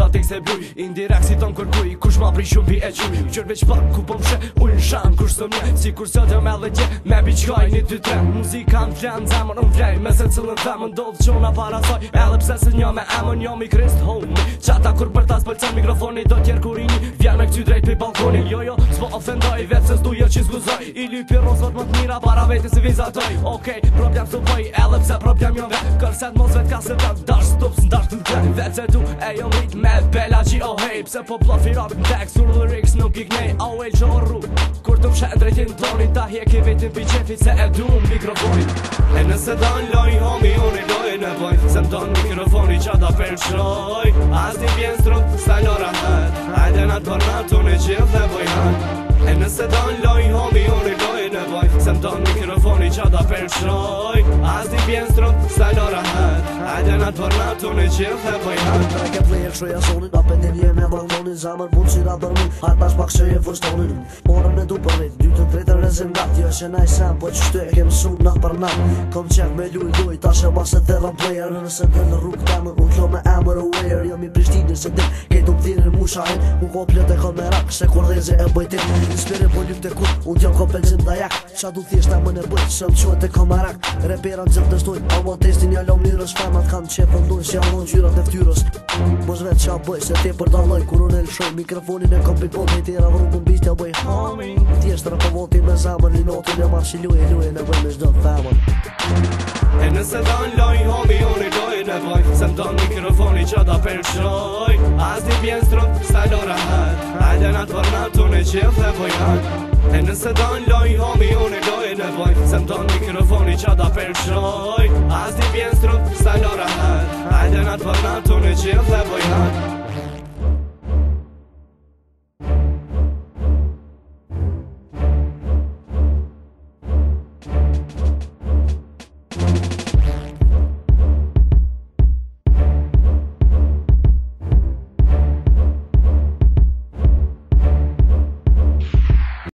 tek se bluj indirekt si ton kërkuj kush ma pri shumë pi e quj qër veç pak ku po mshe unë shan kush së mje si kur së të me dhe gje me biqkaj 1, 2, 3 muzika në flen zemër në vlej me se cilën dhe më ndodh qona para saj edhe pse se njo me emën njo mi krist home qata kur për tas pëlcen mikrofoni do tjerë kurini vjen me këty drejt pe balkoni jo s'po ofendoj vetë se s'duja që zguzoj i lypi rozot më t'mira para veti si vizatoj okej problem s'u bëj edhe pse problem jo vet kërset mos vet ka se vet dash stups ndash të t'kret vetë se du e jo rrit me bella që oh hey pse po plofi rap në tekst sur lyrics nuk i knej au e qorru kur të mshet drejtin toni ta hjeki vetin pi qefit se e du mikrofonit e nëse dan loj homi unë i loj në boj se m'don mikrofoni qa da përqroj as ti vjen strut stajlora het hajde na t'bornat unë i gjithë dhe bojhat e nëse dan loj homi unë i loj në boj se m'don mikrofoni qa da përqroj as ti vjen strut stajlora het hajde na t'bornat unë i gjithë dhe bojhat Treke player shreja sonin a pendelje me balkonin zamër mund si da dërmin hajt pas pak që e fërstonin morën me du përrit dy të tretër rezim gat jo që na i sem po që shtu e kem sun nat për nat kom qef me luj luj ta që bas e terra player nëse dhe në rrug temër unë klo me emër aware jam i Prishtini se dit kejt unë thirën mu shahin unë ko plët e kamerak se kur dheze e bëjtin inspire po lyp të kur unë t'jam ko benzin dajak qa du thjesht e më në bëjt se më quet e kamerak reperan gjithë dështoj amo testin ja lom lirës femat kanë qef ndojnë si alon gjyrat e ftyrës mos vet qa bëj se te për daloj kur unë e lëshoj mikrofonin e kom pikon me tjera vrugën bisht ja bëj homi thjesht rapovoti me zamën një notin e marë që luje në bëj me shdo femën e nëse dan loj homi unë i loj në boj se m'don mikrofoni qa da përqroj as ti vjen strut stajlora het hajde na t'bornat unë i gjithë dhe bojhat e nëse dan loj homi unë i loj në boj se m'don mikrofoni qa da përqroj as ti vjen strut stajlora het hajde na t'bornat unë i gjithë dhe bojhat